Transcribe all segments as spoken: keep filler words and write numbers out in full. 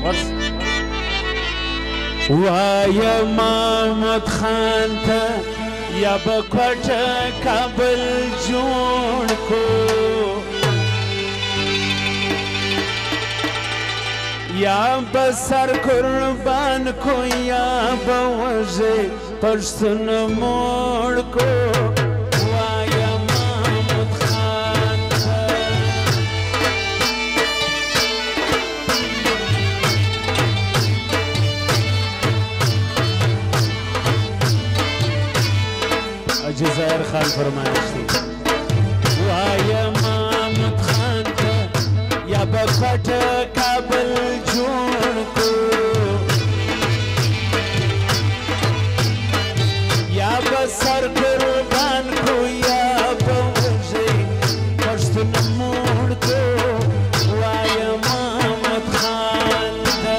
وایا محمد خان ته یا به کوټه کابل جوړ کو یا به سر قربان کو یا به وژې پښتون موړ کو جزائر خان فرمایش دی وایا محمد خان ته یا به کوټه کابل جوړ کو یا به سر قربان کو یا به وژې پښتون موړ کو وایا محمد خان ته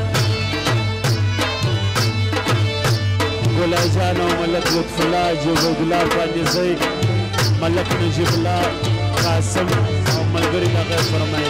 ګلای جان او ملک لطف الله جوبد الله پاندیزی ملک نجیب الله قاسم او ملګری هغه فرمایش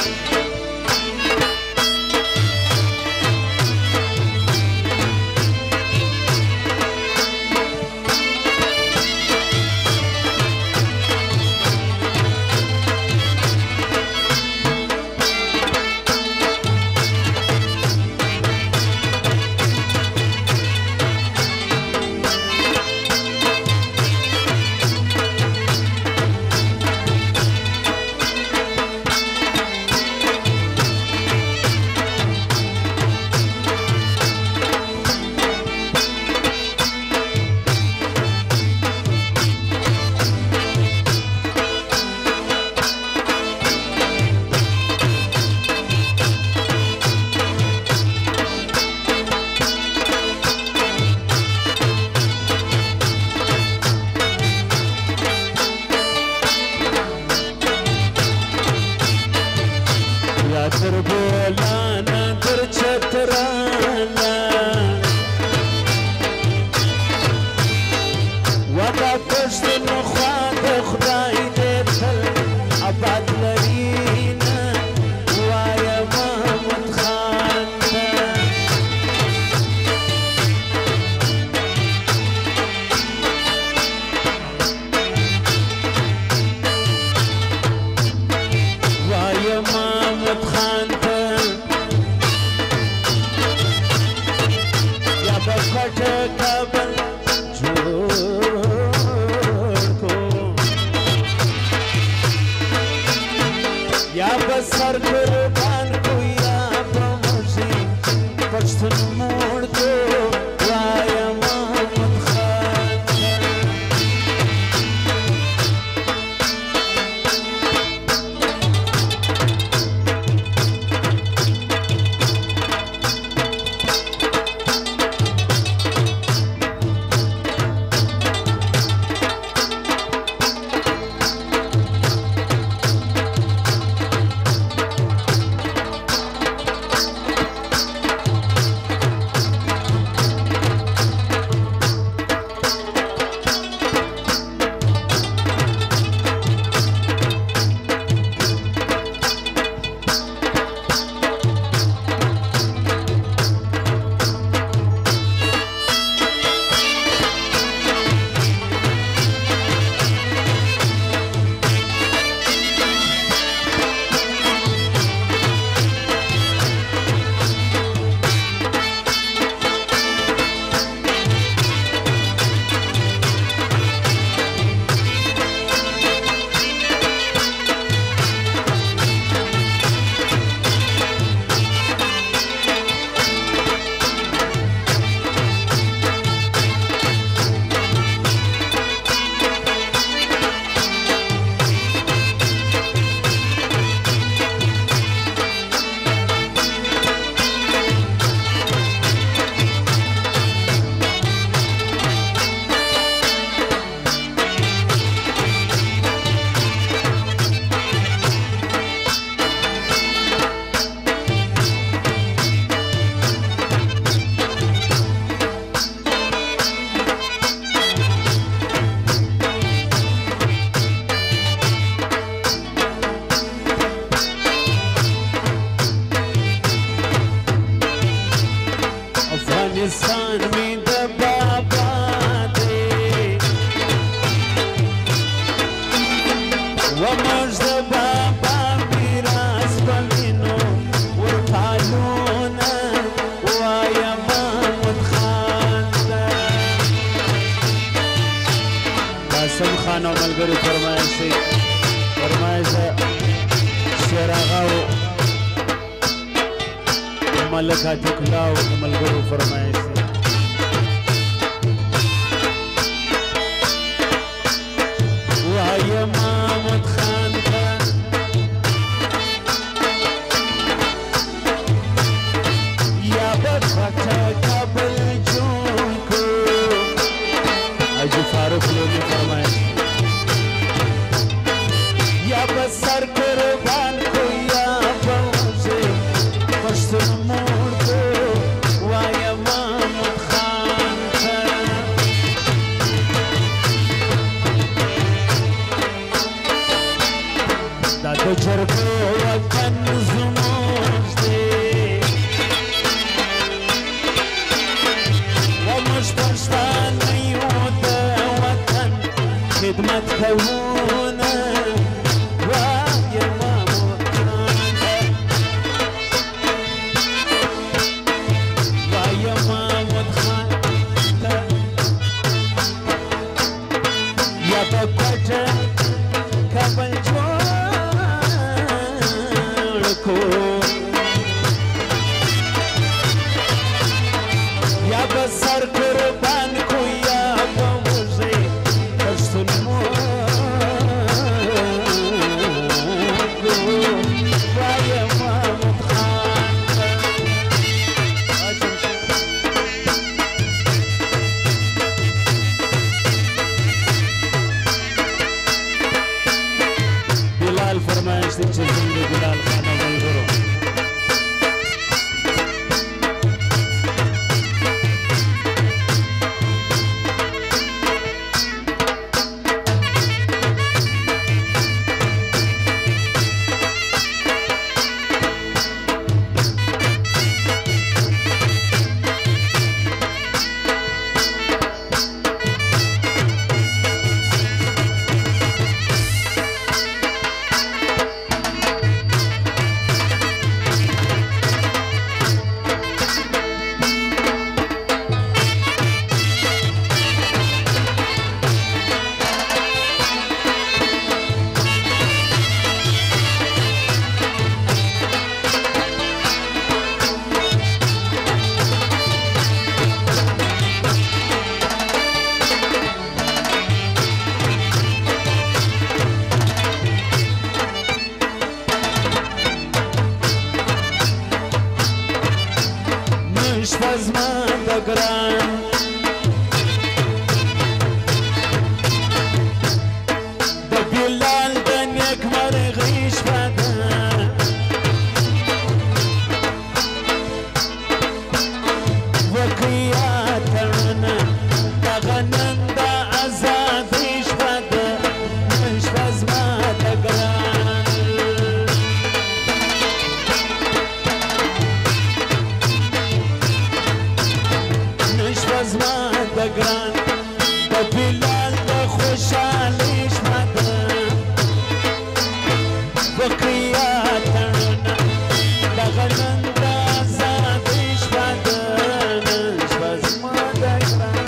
در بولانا در چترانا ودا پشتن خواد خدای دې تل آباد لرینا وایا محمد خان ته وایا محمد خان ته یا به کوټه کابل جوړ کو یا به سر قربان کو یا به وژې پښتون موړ کو وایا محمد خان ته احسان می د بابا دی وموږ د بابا میراث په وینو ورپالونه وایه محمود خان ده قاسم خان او ملګرو فرمایش دی فرمایش شیر آغا و ملک عتیق الله او ملګرو فرمایش دی وایه محمود خان ته یا به خټه کابل جوړ کړو حاجي فاروق لودي فرمایش یا به سر قربان کو یا به وزې پښتون موړ کړو وایه محمود خان ته دا د جرګو وطن زموږ دی وموږ پښتانه یو د وطن خدمت کوونه وایه محمود خان ته وایه محمود خان ته یا به کوټه کابل جوړ یا به سر قربان کو یا به وزې پښتون موړ کړو وایه محمود خان ته بلال فرمایش دی چې زنګ بلال خان او ملګرو شپه زما د ګران د بلال د نیکمرغۍ شپه ده وکړي اتڼونه دغه نن د ازادۍ شپه ده شپه زما د ګران زما د ګران د بلال د خوشحالۍ شپه ده وکړي اتڼونه دغه نن د ازادۍ شپه ده نن شپه زما د ګران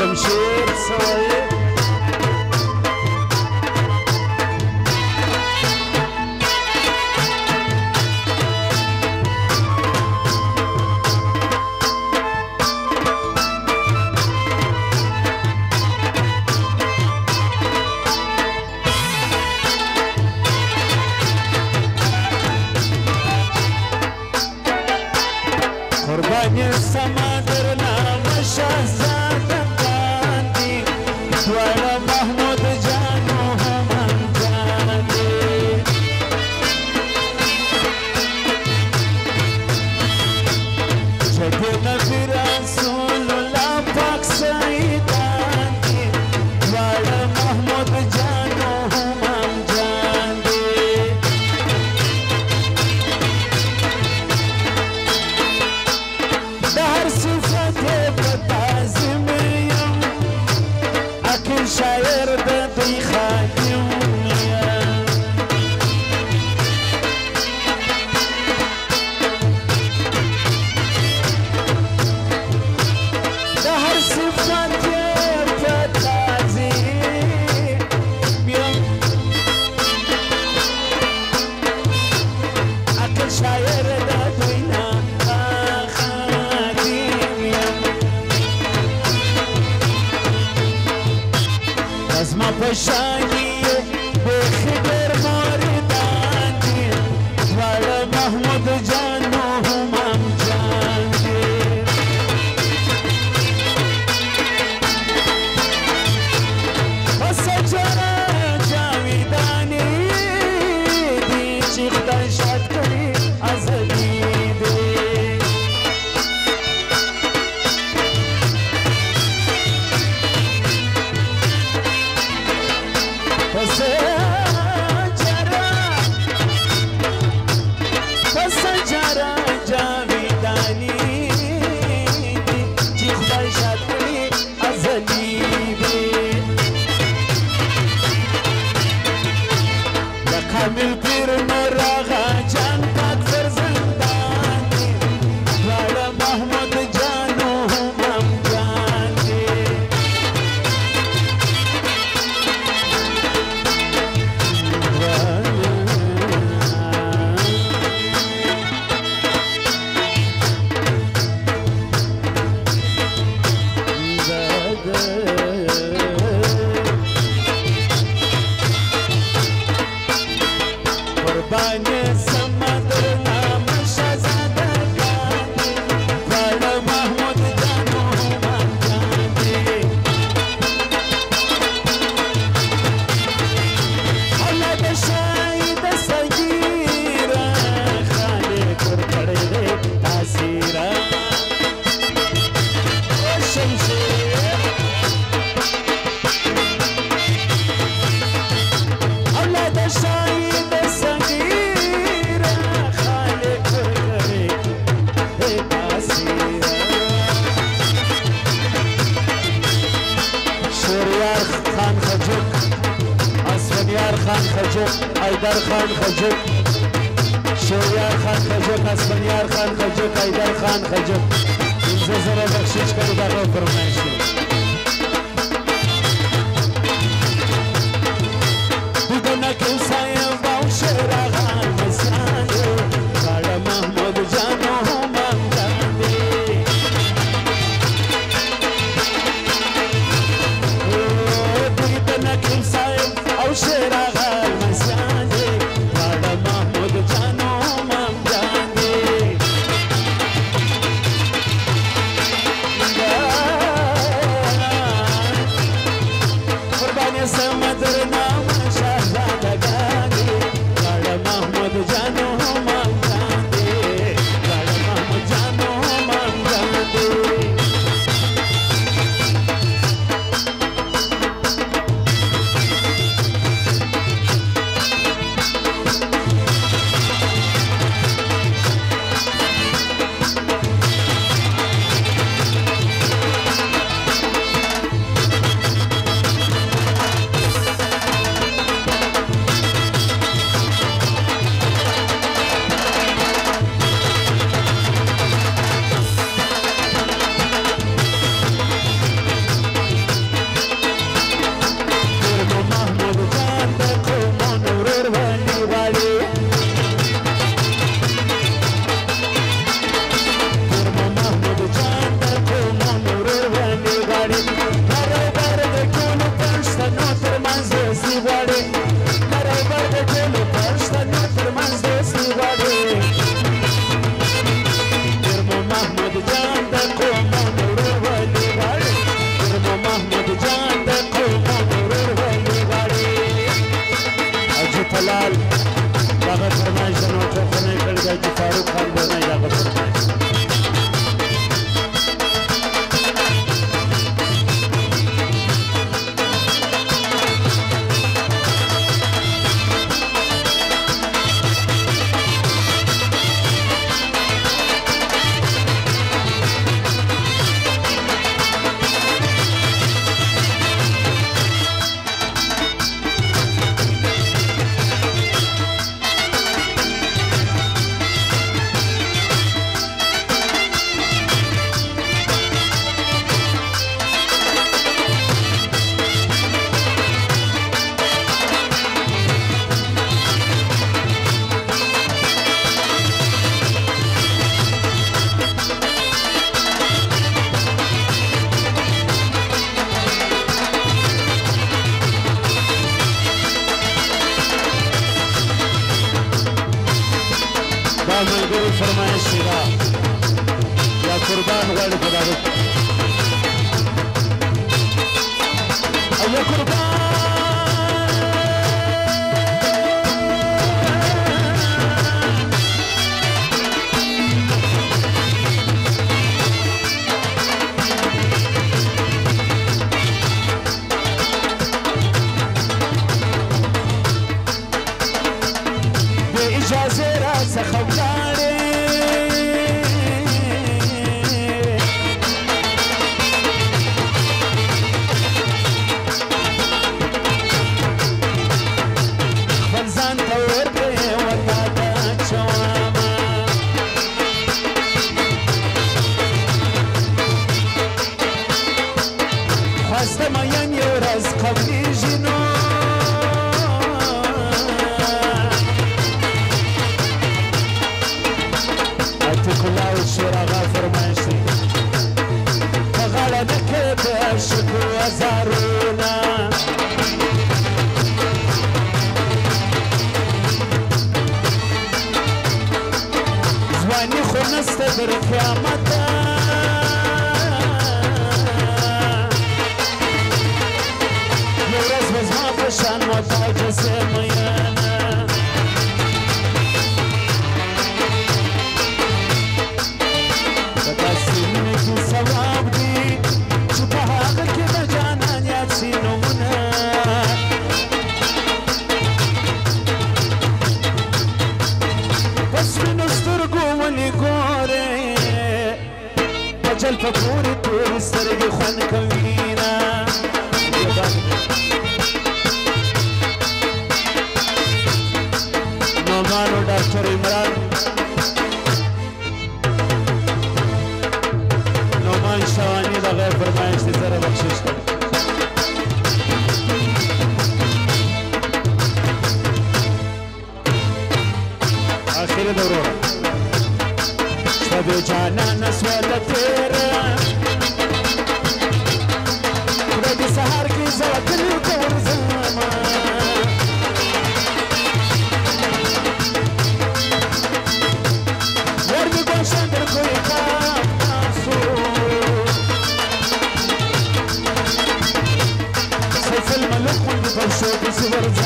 شمشیر سوی قربانی سمادر نام شهزاد باندی دوار محمود جانو همان جاندی جد نبی رسول الله پاک سیداندی دوار محمود جانو همان جاندی دهر صفت بتازمیم اکل شاعر دی خادم دهر صفت بتازمیم اکل شاعر دینا از ما پشانی بخدر ماردانی وال محمود جانو همم جاندی بس جرا جاویدانی دی چی خدا شاد کری از دیدی Pasajara javidani ji khudai shad kari azali be ya kamil pir nuraga jan pak farzandani wala mahmud jano humam jani قربانی سمادر نام شهزاد باندی وال محمود جانو همان جاندی اولاد شاید سگیر خالی کر پڑے تاثیر شمشیر اولاد شاید سگیر خالی کر تاثیر شوریار خان خجوک اسفنیار خان خجوک ایدر خان خجوک شوریار خان خجوک اسفنیار خان خجوک ایدر خان خجوک اینجا زره بخشش کنی در رو فرمایش کنی دیدن که سایم باو شراغان مسانو وال محمود جانو همم جاندی دیدن که سایم باو شراغان مسانو وال محمود جانو همم جاندی فرمایش دی دا یا قربان غواړي په دا او یا قربان Sefil maluk mundi falsho kisi varza